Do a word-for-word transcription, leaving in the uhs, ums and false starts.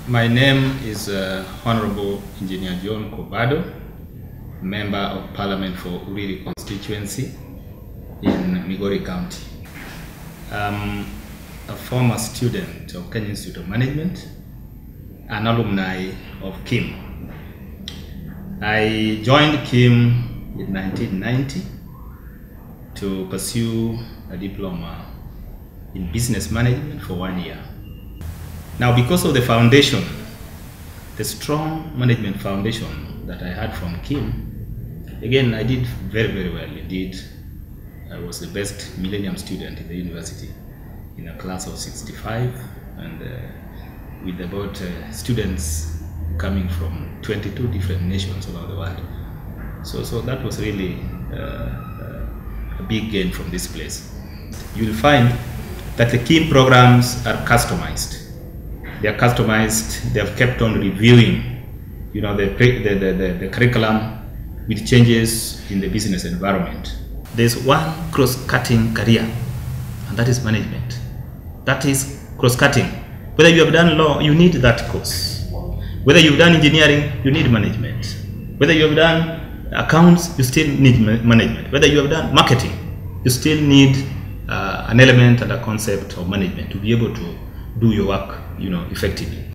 My name is uh, Honorable Engineer John Kobado, Member of Parliament for Uriri constituency in Migori County. I'm a former student of Kenya Institute of Management, an alumni of K I M. I joined K I M in nineteen ninety to pursue a diploma in business management for one year. Now, because of the foundation, the strong management foundation that I had from K I M, again, I did very, very well. Indeed, I was the best millennium student in the university in a class of sixty-five, and uh, with about uh, students coming from twenty-two different nations all over the world. So, so that was really uh, uh, a big gain from this place. You will find that the K I M programs are customized. They are customized. They have kept on reviewing, you know, the, the, the, the, the curriculum with changes in the business environment. There's one cross-cutting career, and that is management. That is cross-cutting. Whether you have done law, you need that course. Whether you've done engineering, you need management. Whether you have done accounts, you still need management. Whether you have done marketing, you still need uh, an element and a concept of management to be able to do your work, you know, effectively.